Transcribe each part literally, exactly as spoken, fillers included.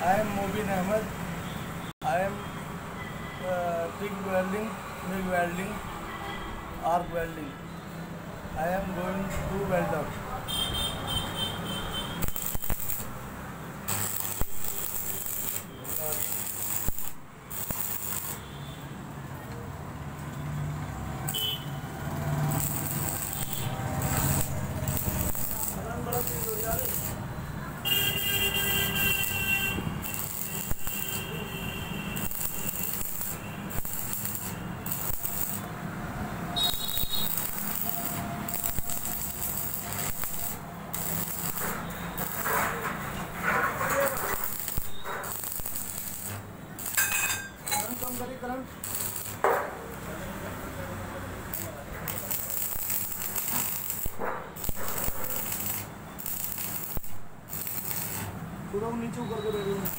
I am Mobin Ahmed. I am uh, TIG welding, MIG welding, arc welding. I am going to weld up. कम करिए current. थोड़ा नीचे करके दे दो।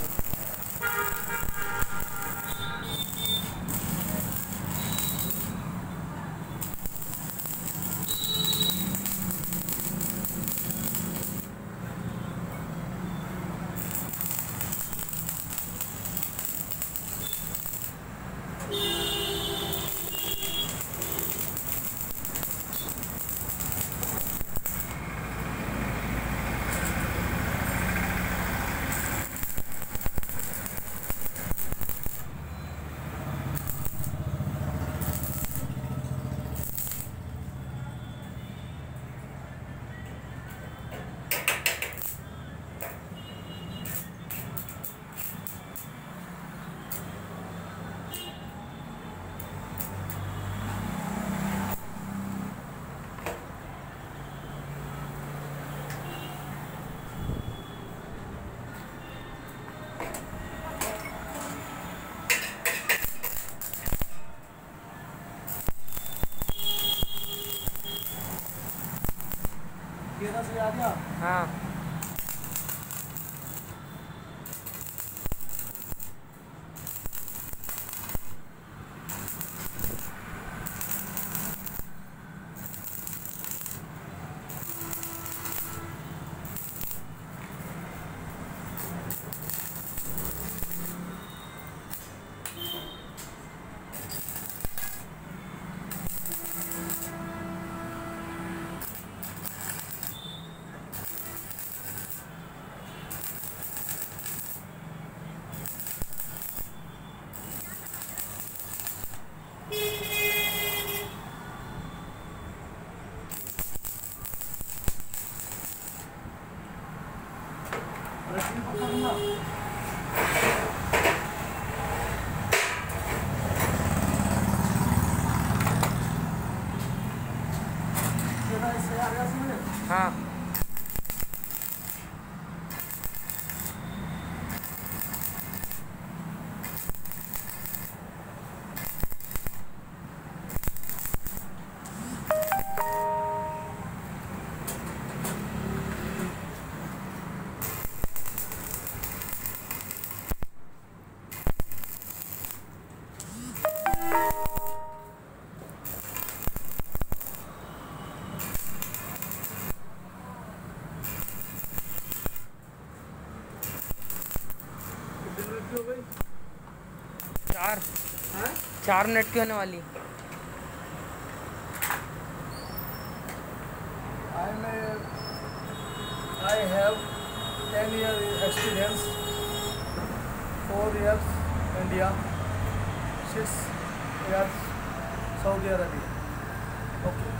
से आ गया। हाँ हाँ चार हाँ? चार मिनट की होने वाली। I have ten years experience, four years India, six years Saudi Arabia. Okay.